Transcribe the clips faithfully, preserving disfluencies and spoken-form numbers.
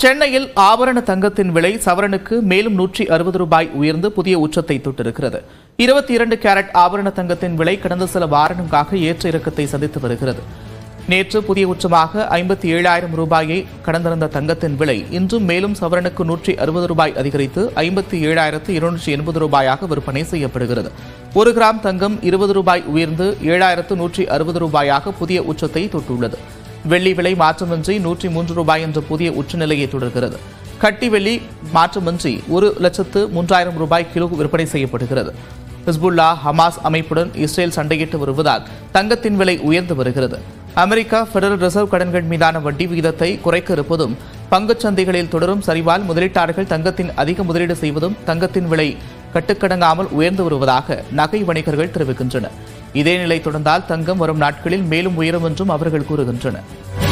சென்னையில் ஆபரண தங்கத்தின் விலை சவரனுக்கு மேலும் நூற்றி அறுபது ரூபாய் உயர்ந்து புதிய உச்சத்தை தொட்டிருக்கிறது. இருபத்தி இரண்டு கேரட் ஆபரண தங்கத்தின் விலை கடந்த சில வாரங்களாக ஏற்ற இறக்கத்தை சந்தித்து வருகிறது. நேற்று புதிய உச்சமாக ஐம்பத்தி ஏழாயிரம் ரூபாயை கடந்திருந்த தங்கத்தின் விலை இன்றும் மேலும் சவரனுக்கு நூற்றி அறுபது ரூபாய் அதிகரித்து ஐம்பத்தி ஏழாயிரத்து இருநூற்றி எண்பது ரூபாயாக விற்பனை செய்யப்படுகிறது. ஒரு கிராம் தங்கம் இருபது ரூபாய் உயர்ந்து ஏழாயிரத்து நூற்றி அறுபது ரூபாயாக புதிய உச்சத்தை தொட்டுள்ளது. வெள்ளி விலை மாற்றமின்றி நூற்றி மூன்று ரூபாய் என்ற புதிய உச்சநிலையை தொடர்கிறது. கட்டி வெள்ளி மாற்றமின்றி ஒரு லட்சத்து மூன்றாயிரம் ரூபாய் கிலோ விற்பனை செய்யப்படுகிறது. ஹிஸ்புல்லா ஹமாஸ் அமைப்புடன் இஸ்ரேல் சண்டையிட்டு வருவதால் தங்கத்தின் விலை உயர்ந்து வருகிறது. அமெரிக்கா பெடரல் ரிசர்வ் கடன்கள் மீதான வட்டி விகிதத்தை குறைக்க இருப்பதும், பங்குச் சந்தைகளில் தொடரும் சரிவால் முதலீட்டாளர்கள் தங்கத்தின் அதிக முதலீடு செய்வதும் தங்கத்தின் விலை கட்டுக்கடங்காமல் உயர்ந்து வருவதாக நகை வணிகர்கள் தெரிவிக்கின்றனர். இதே நிலை தொடர்ந்தால் தங்கம் வரும் நாட்களில் மேலும் உயரும் என்றும் அவர்கள் கூறுகின்றனர்.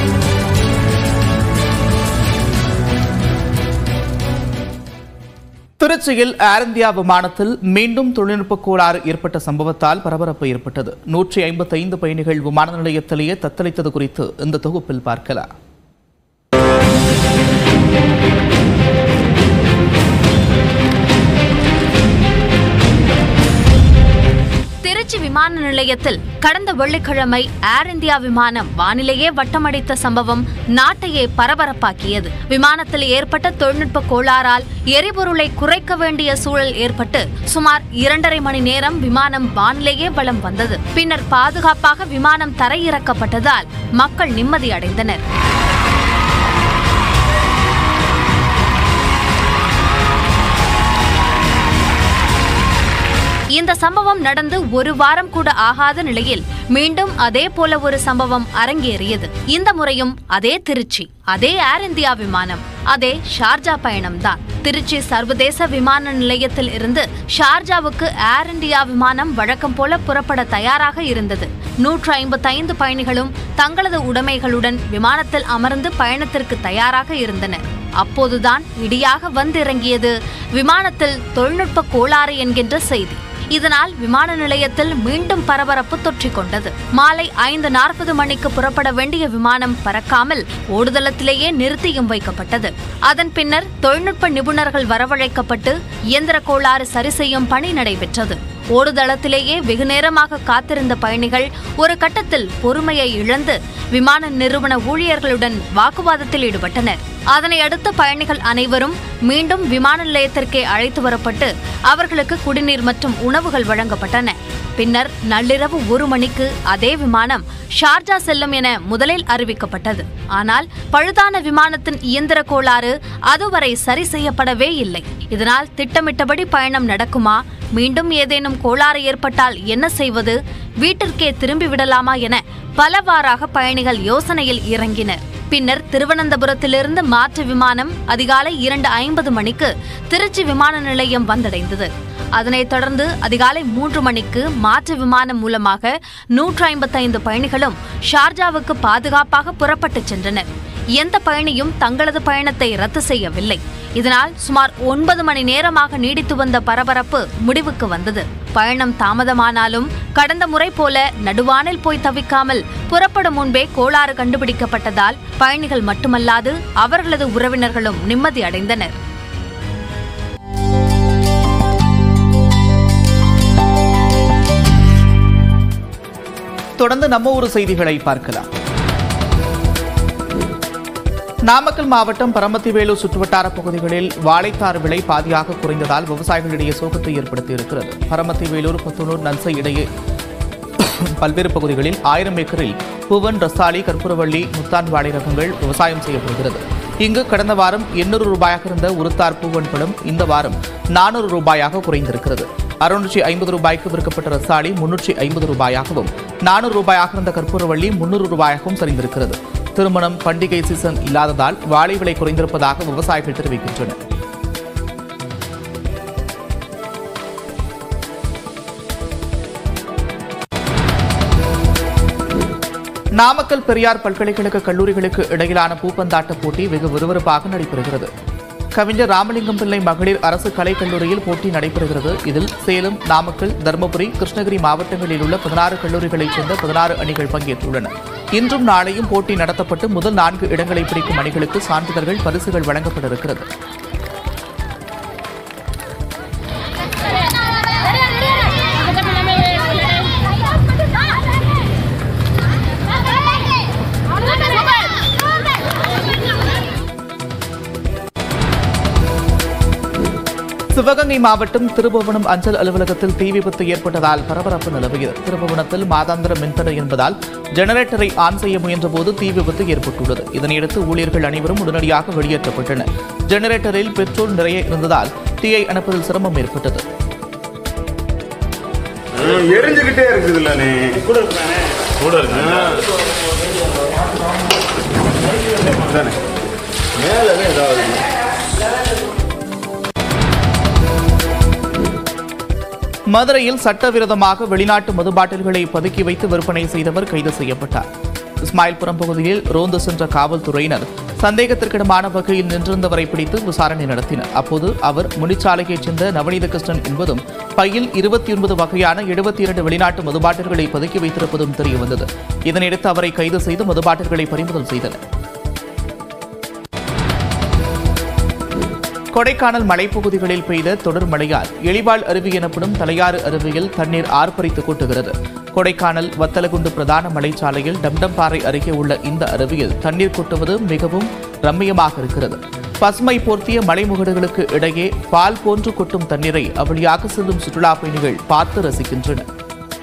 திருச்சியில் ஏர் இந்தியா விமானத்தில் மீண்டும் தொழில்நுட்ப கோளாறு ஏற்பட்ட சம்பவத்தால் பரபரப்பு ஏற்பட்டது. நூற்றி ஐம்பத்தி ஐந்து பயணிகள் விமான நிலையத்திலேயே தத்தளித்தது குறித்து இந்த தொகுப்பில் பார்க்கலாம். திருச்சி விமான நிலையத்தில் கடந்த வெள்ளிக்கிழமை ஏர் இந்தியா விமானம் வானிலையே வட்டமடித்த சம்பவம் நாட்டையே பரபரப்பாக்கியது. விமானத்தில் ஏற்பட்ட தொழில்நுட்ப கோளாறால் எரிபொருளை குறைக்க வேண்டிய சூழல் ஏற்பட்டு சுமார் இரண்டரை மணி நேரம் விமானம் வானிலையே வலம் வந்தது. பின்னர் பாதுகாப்பாக விமானம் தரையிறக்கப்பட்டதால் மக்கள் நிம்மதி அடைந்தனர். இந்த சம்பவம் நடந்து ஒரு வாரம் கூட ஆகாத நிலையில் மீண்டும் அதே போல ஒரு சம்பவம் அரங்கேறியது. இந்த முறையும் அதே திருச்சி, அதே ஏர் இந்தியா விமானம், அதே ஷார்ஜா பயணம்தான். திருச்சி சர்வதேச விமான நிலையத்தில் இருந்து ஷார்ஜாவுக்கு ஏர் இந்தியா விமானம் வழக்கம் போல புறப்பட தயாராக இருந்தது. நூற்று ஐம்பத்தி ஐந்து பயணிகளும் தங்களது உடைமைகளுடன் விமானத்தில் அமர்ந்து பயணத்திற்கு தயாராக இருந்தனர். அப்போதுதான் இடியாக வந்திறங்கியது விமானத்தில் தொழில்நுட்ப கோளாறு என்கின்ற செய்தி. இதனால் விமான நிலையத்தில் மீண்டும் பரபரப்பு தொற்றிக் கொண்டது. மாலை ஐந்து நாற்பது மணிக்கு புறப்பட வேண்டிய விமானம் பறக்காமல் ஓடுதளத்திலேயே நிறுத்தியும் வைக்கப்பட்டது. அதன் பின்னர் தொழில்நுட்ப நிபுணர்கள் வரவழைக்கப்பட்டு இயந்திர கோளாறு சரி செய்யும் பணி நடைபெற்றது. ஓடுதளத்திலேயே வெகு நேரமாக காத்திருந்த பயணிகள் ஒரு கட்டத்தில் பொறுமையை இழந்து விமான நிறுவன ஊழியர்களுடன் வாக்குவாதத்தில் ஈடுபட்டனர். அதனை அடுத்து பயணிகள் அனைவரும் மீண்டும் விமான நிலையத்திற்கே அழைத்து வரப்பட்டு அவர்களுக்கு குடிநீர் மற்றும் உணவுகள் வழங்கப்பட்டன. பின்னர் நள்ளிரவு ஒரு மணிக்கு அதே விமானம் ஷார்ஜா செல்லும் என முதலில் அறிவிக்கப்பட்டது. ஆனால் பழுதான விமானத்தின் இயந்திர கோளாறு அதுவரை சரி செய்யப்படவே இல்லை. இதனால் திட்டமிட்டபடி பயணம் நடக்குமா, மீண்டும் ஏதேனும் கோளாறு ஏற்பட்டால் என்ன செய்வது, வீட்டிற்கே திரும்பிவிடலாமா என பலவாறாக பயணிகள் யோசனையில் இறங்கினர். பின்னர் திருவனந்தபுரத்திலிருந்து மாற்று விமானம் அதிகாலை இரண்டு ஐம்பது மணிக்கு திருச்சி விமான நிலையம் வந்தடைந்தது. அதனைத் தொடர்ந்து அதிகாலை மூன்று மணிக்கு மாற்று விமானம் மூலமாக நூற்று ஐம்பத்தி ஐந்து பயணிகளும் ஷார்ஜாவுக்கு பாதுகாப்பாக புறப்பட்டுச் சென்றனர். எந்த பயணியும் தங்களது பயணத்தை ரத்து செய்யவில்லை. இதனால் சுமார் ஒன்பது மணி நேரமாக நீடித்து வந்த பரபரப்பு முடிவுக்கு வந்தது. பயணம் தாமதமானாலும் கடந்த முறை போல நடுவானில் போய் தவிக்காமல் புறப்படும் முன்பே கோளாறு கண்டுபிடிக்கப்பட்டதால் பயணிகள் மட்டுமல்லாது அவர்களது உறவினர்களும் நிம்மதி அடைந்தனர். தொடர்ந்து நம்ம ஊர் செய்திகளை பார்க்கலாம். நாமக்கல் மாவட்டம் பரமத்திவேலூர் சுற்றுவட்டார பகுதிகளில் வாழைத்தார் விலை பாதியாக குறைந்ததால் விவசாயிகளிடையே சோகத்தை ஏற்படுத்தியிருக்கிறது. பரமத்திவேலூர் புத்தனூர் நன்சை இடையே பல்வேறு பகுதிகளில் ஆயிரம் ஏக்கரில் பூவன், ரசாலி, கற்பூரவள்ளி, முத்தான் வாழை ரகங்கள் விவசாயம் செய்யப்படுகிறது. இங்கு கடந்த வாரம் எண்ணூறு ரூபாயாக இருந்த உருத்தார் பூவன் பழம் இந்த வாரம் நானூறு ரூபாயாக குறைந்திருக்கிறது. அறுநூற்றி ஐம்பது ரூபாய்க்கு விற்கப்பட்ட ரசாலி முன்னூற்றி ஐம்பது ரூபாயாகவும், நானூறு ரூபாயாக இருந்த கற்பூரவள்ளி முன்னூறு ரூபாயாகவும் சரிந்திருக்கிறது. திருமணம், பண்டிகை சீசன் இல்லாததால் வாழை விலை குறைந்திருப்பதாக விவசாயிகள் தெரிவிக்கின்றனர். நாமக்கல் பெரியார் பல்கலைக்கழக கல்லூரிகளுக்கு இடையிலான பூப்பந்தாட்ட போட்டி வெகு விறுவிறுப்பாக நடைபெறுகிறது. கவிஞர் ராமலிங்கம் பிள்ளை மகளிர் அரசு கலைக்கல்லூரியில் போட்டி நடைபெறுகிறது. இதில் சேலம், நாமக்கல், தருமபுரி, கிருஷ்ணகிரி மாவட்டங்களில் உள்ள பதினாறு கல்லூரிகளைச் சேர்ந்த பதினாறு அணிகள் பங்கேற்றுள்ளன. இன்றும் நாளையும் போட்டி நடத்தப்பட்டு முதல் நான்கு இடங்களை பிடிக்கும் அணிகளுக்கு சான்றிதழ்கள், பரிசுகள் வழங்கப்பட இருக்கிறது. சிவகங்கை மாவட்டம் திருபுவனம் அஞ்சல் அலுவலகத்தில் தீ விபத்து ஏற்பட்டதால் பரபரப்பு நிலவியது. திருபுவனத்தில் மாதாந்திர மின்தடை என்பதால் ஜெனரேட்டரை ஆன் செய்ய முயன்றபோது தீ விபத்து ஏற்பட்டுள்ளது. இதனையடுத்து ஊழியர்கள் அனைவரும் உடனடியாக வெளியேற்றப்பட்டனர். ஜெனரேட்டரில் பெட்ரோல் நிறைய இருந்ததால் தீயை அணைப்பதில் சிரமம் ஏற்பட்டது. எரிஞ்சுக்கிட்டே இருக்குதுல்லனே கூட இருக்கானே கூட இருக்கானே மேலவே ஏதாவது. மதுரையில் சட்டவிரோதமாக வெளிநாட்டு மது பாட்டில்களை பதுக்கி வைத்து விற்பனை செய்தவர் கைது செய்யப்பட்டார். இஸ்மாயில்புரம் பகுதியில் ரோந்து சென்ற காவல்துறையினர் சந்தேகத்திற்கிடமான வகையில் நின்றிருந்தவரை பிடித்து விசாரணை நடத்தினர். அப்போது அவர் முனிச்சாலையைச் சேர்ந்த நவநீத கிருஷ்ணன் என்பதும் பையில் இருபத்தி ஒன்பது வகையான எழுபத்தி இரண்டு வெளிநாட்டு மதுபாட்டில்களை பதுக்கி வைத்திருப்பதும் தெரியவந்தது. இதனையடுத்து அவரை கைது செய்து மதுபாட்டில்களை பறிமுதல் செய்தனர். கொடைக்கானல் மலைப்பகுதிகளில் பெய்த தொடர் மழையால் எலிவாள் அருவி எனப்படும் தலையாறு அருவியில் தண்ணீர் ஆர்ப்பரித்து கொட்டுகிறது. கொடைக்கானல் வத்தலகுண்டு பிரதான மலைச்சாலையில் டம்டம்பாறை அருகே உள்ள இந்த அருவியில் தண்ணீர் கொட்டுவது மிகவும் ரம்மியமாக இருக்கிறது. பசுமை போர்த்திய மலைமுகடுகளுக்கு இடையே பால் போன்று கொட்டும் தண்ணீரை அவ்வழியாக செல்லும் சுற்றுலா பயணிகள் பார்த்து ரசிக்கின்றனர்.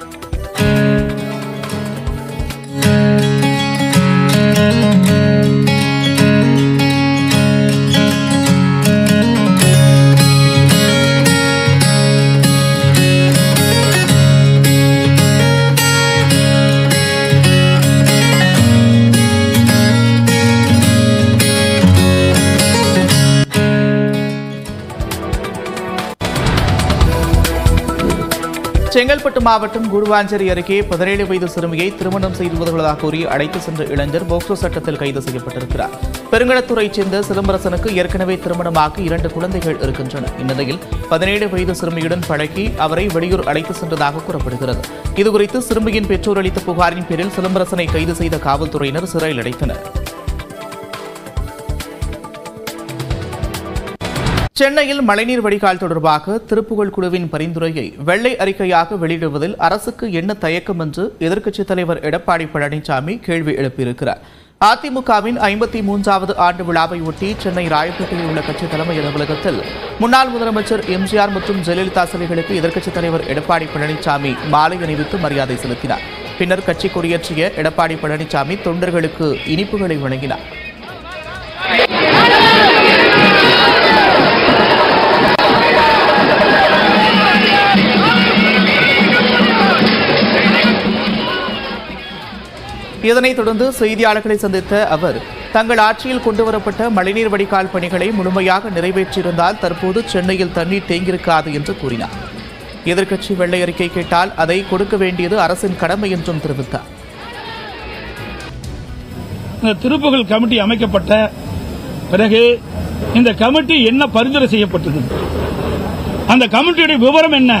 செங்கல்பட்டு மாவட்டம் குடுவாஞ்சேரி அருகே பதினேழு வயது சிறுமியை திருமணம் செய்து வருவதாக கூறி அழைத்து சென்ற இளைஞர் போக்சோ சட்டத்தில் கைது செய்யப்பட்டிருக்கிறார். பெருங்கடத்துறையைச் சேர்ந்த சிலம்பரசனுக்கு ஏற்கனவே திருமணமாகி இரண்டு குழந்தைகள் இருக்கின்றன. இந்நிலையில் பதினேழு வயது சிறுமியுடன் பழகி அவரை வெளியூர் அழைத்து சென்றதாக கூறப்படுகிறது. இதுகுறித்து சிறுமியின் பெற்றோர் அளித்த புகாரின் பேரில் சிலம்பரசனை கைது செய்த காவல்துறையினர் சிறையில் அடைத்தனர். சென்னையில் மழைநீர் வடிகால் தொடர்பாக திருப்புகழ் குழுவின் பரிந்துரையை வெள்ளை அறிக்கையாக வெளியிடுவதில் அரசுக்கு என்ன தயக்கம் என்று எதிர்க்கட்சித் தலைவர் எடப்பாடி பழனிசாமி கேள்வி எழுப்பியிருக்கிறார். அதிமுகவின் ஐம்பத்தி மூன்றாவது ஆண்டு விழாவை ஒட்டி சென்னை ராயப்பேட்டையில் உள்ள கட்சி தலைமை அலுவலகத்தில் முன்னாள் முதலமைச்சர் எம்ஜிஆர் மற்றும் ஜெயலலிதா சிலைகளுக்கு எதிர்க்கட்சித் தலைவர் எடப்பாடி பழனிசாமி மாலை அணிவித்து மரியாதை செலுத்தினார். பின்னர் கட்சி கொடியேற்றிய எடப்பாடி பழனிசாமி தொண்டர்களுக்கு இனிப்புகளை வழங்கினார். இதனைத் தொடர்ந்து செய்தியாளர்களை சந்தித்த அவர் தங்கள் ஆட்சியில் கொண்டுவரப்பட்ட மழைநீர் வடிகால் பணிகளை முழுமையாக நிறைவேற்றியிருந்தால் தற்போது சென்னையில் தண்ணீர் தேங்கியிருக்காது என்று கூறினார். எதிர்க்கட்சி வெள்ளை அறிக்கை கேட்டால் அதை கொடுக்க வேண்டியது அரசின் கடமை என்றும் தெரிவித்தார். இந்த திருப்புகழ் கமிட்டி அமைக்கப்பட்ட பிறகு இந்த கமிட்டி என்ன பரிந்துரை செய்யப்பட்டது, அந்த கமிட்டியுடைய விவரம் என்ன,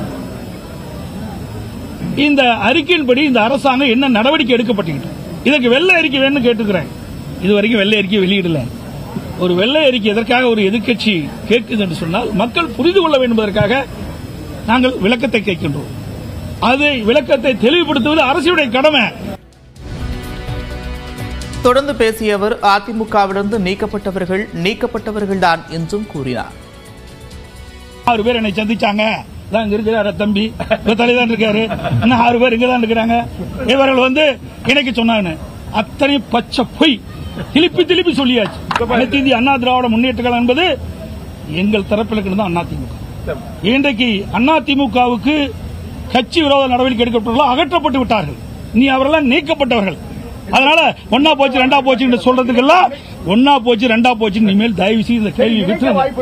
இந்த அறிக்கையின்படி இந்த அரசாங்கம் என்ன நடவடிக்கை எடுக்கப்பட்டது, இதற்கு வெள்ளை அறிக்கை வேணும்னு கேட்டுக்கிறேன். இதுவரைக்கும் வெள்ளை அறிக்கை வெளியிடல. ஒரு வெள்ளை அறிக்கை எதற்காக ஒரு எதிர்க்கட்சி கேட்குது என்று சொன்னால் மக்கள் புரிந்து கொள்ள வேண்டும் என்பதற்காக நாங்கள் விளக்கத்தை கேட்கின்றோம். அது விளக்கத்தை தெளிவுபடுத்துவது அரசுடைய கடமை. தொடர்ந்து பேசிய அவர் அதிமுகவிலிருந்து நீக்கப்பட்டவர்கள் நீக்கப்பட்டவர்கள்தான் என்றும் கூறினார். ஆறு பேர் என்னை சந்திச்சாங்க, இருக்கிறாரு தம்பி தலைதான் இருக்காரு, இன்னும் ஆறு பேர் இங்கதான் இருக்கிறாங்க, இவர்கள் வந்து இணைக்க சொன்னாங்க. அத்தனை பச்சை பொய் திருப்பி திருப்பி சொல்லியாச்சு. அனைத்து இந்திய அண்ணா திராவிட முன்னேற்ற கழகம் என்பது எங்கள் தரப்பில் இருக்கிறது அதிமுக. இன்றைக்கு அதிமுகவுக்கு கட்சி விரோத நடவடிக்கை எடுக்கப்பட்டவர்கள் அகற்றப்பட்டு விட்டார்கள். நீ அவரெல்லாம் நீக்கப்பட்டவர்கள். அதனால ஒன்னா போச்சு ரெண்டா போச்சு சொல்றதுக்கெல்லாம் ஒன்னா போச்சு ரெண்டா போச்சு இனிமேல் தயவு செய்து இந்த கேள்வி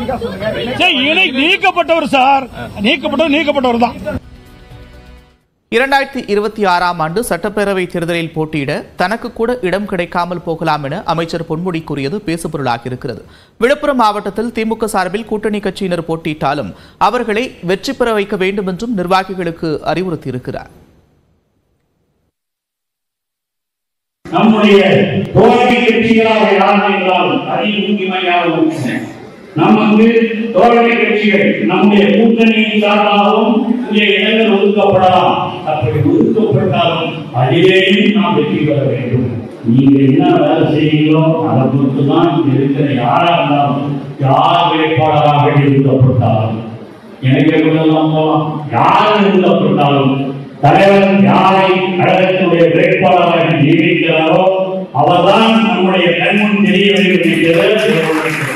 விட்டு நீக்கப்பட்டவர் சார், நீக்கப்பட்டவர் நீக்கப்பட்டவர் தான். இரண்டாயிரத்தி இருபத்தி ஆறாம் ஆண்டு சட்டப்பேரவை தேர்தலில் போட்டியிட தனக்கு கூட இடம் கிடைக்காமல் போகலாம் என அமைச்சர் பொன்முடி கூறியது பேசுபொருளாகியிருக்கிறது. விழுப்புரம் மாவட்டத்தில் திமுக சார்பில் கூட்டணி கட்சியினர் போட்டியிட்டாலும் அவர்களை வெற்றி பெற வைக்க வேண்டும் என்றும் நிர்வாகிகளுக்கு அறிவுறுத்தியிருக்கிறார். நம்முடைய தோழமை கட்சிகளாக யார் என்றால் அதிமுகமையாகவும் நமக்கு தோழமை கட்சிகள் நம்முடைய கூட்டணியின் சார்பாகவும் இங்கே இடங்கள் ஒதுக்கப்படலாம். அப்படி ஒதுக்கப்பட்டாலும் அதிலேயும் நாம் வெற்றி பெற வேண்டும். நீங்க என்ன வேலை செய்யீங்களோ அதை பொறுத்து தான் இருக்கிற யாரா இருந்தாலும் யார் வேட்பாளராக நிறுத்தப்பட்டாலும் எனக்கு யார் நிறுத்தப்பட்டாலும் தலைவர் யாரை கழகத்தினுடைய வேட்பாளராக நியமிக்கிறாரோ அவர்தான் நம்முடைய கண்முன் தெரிய வேண்டும் என்கிறது